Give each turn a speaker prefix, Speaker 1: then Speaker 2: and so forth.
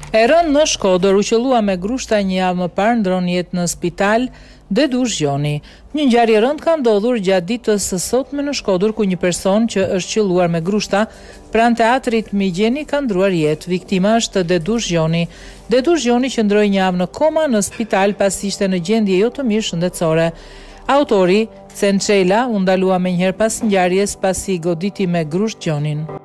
Speaker 1: E rënë në Shkodër u qellua me grushta një javë më parë ndron jetë në spital Dedush Gjoni. Një ngjarje rënd ka ndodhur gjatë ditës së sotme në Shkodër ku një person që është qelluar me grushta pranë teatrit Migjeni ka ndruar jetë. Viktima është Dedush Gjoni. Dedush Gjoni qëndroi një javë në koma në spital pasi ishte në gjendje jo të mirë shëndetësore. Autori, Cençela, u ndalua menjëherë pas ngjarjes pasi goditi me grusht Gjonin.